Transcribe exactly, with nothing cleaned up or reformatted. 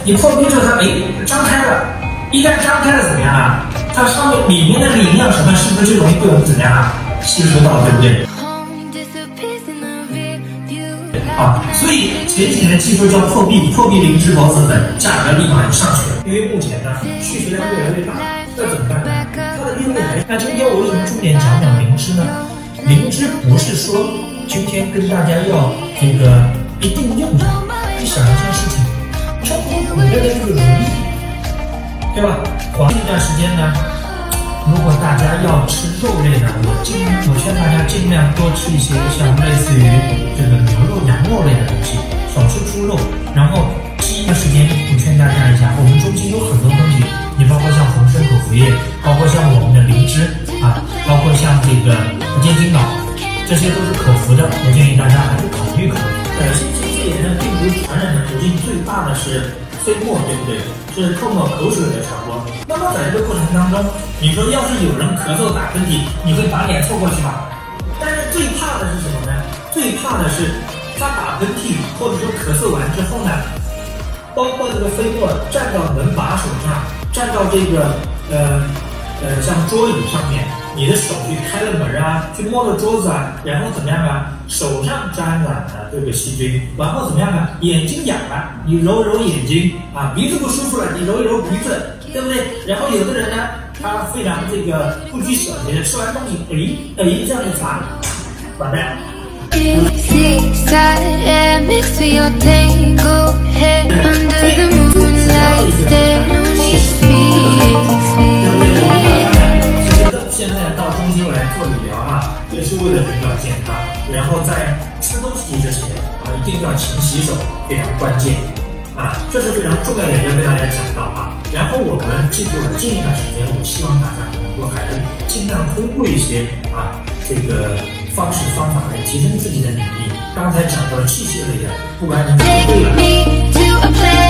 你破壁之后它哎张开了，一旦张开了怎么样啊？它上面里面的磷样成分是不是就容易被我们怎么样啊吸收到，对不对？啊，所以前几年的技术叫破壁，破壁磷脂孢子粉价格立马就上去了，因为目前呢需求量越来越大，那怎么办呢？它的利润还……那今天我为什么重点讲讲灵芝呢？灵芝不是说今天跟大家要这个一定用它，你想一件事情，中国古代的这个如意，对吧？黄这段时间呢，如果大家要吃肉类呢，我尽我劝大家尽量多吃一些像类似于这个牛肉、羊肉类的东西，少吃猪肉。然后鸡的时间，我劝大家一下，我们中间有很多东西，你包括像红参口服液，包括像我们的灵芝啊，包括像这个福建金脑，这些都是口服的，我建议大家还是考虑考虑。呃，新型肺炎呢，病毒传染的途径最大的是飞沫，对不对？是透过口水的传播。那么在这个过程当中，你说要是有人咳嗽打喷嚏，你会把脸凑过去吗？但是最怕的是什么呢？最怕的是他打喷嚏或者说咳嗽完之后呢，包括这个飞沫站到门把手上，站到这个呃呃像桌椅上面，你的手去开了门啊，去摸了桌子啊，然后怎么样啊？手上沾染了这个细菌，然后怎么样呢？眼睛痒了，你揉揉眼睛啊；鼻子不舒服了，你揉一揉鼻子，对不对？然后有的人呢，他非常这个不拘小节，吃完东西，哎哎这样一擦，完蛋。现在到中医来做理疗啊，也是为了人要健康。然后在吃东西之前啊，一定要勤洗手，非常关键啊，这是非常重要的，要跟大家讲到啊。然后我们记住了，近一段时间，我希望大家能够还是尽量通过一些啊这个方式方法来提升自己的能力。刚才讲到了器械类的，不管你对了。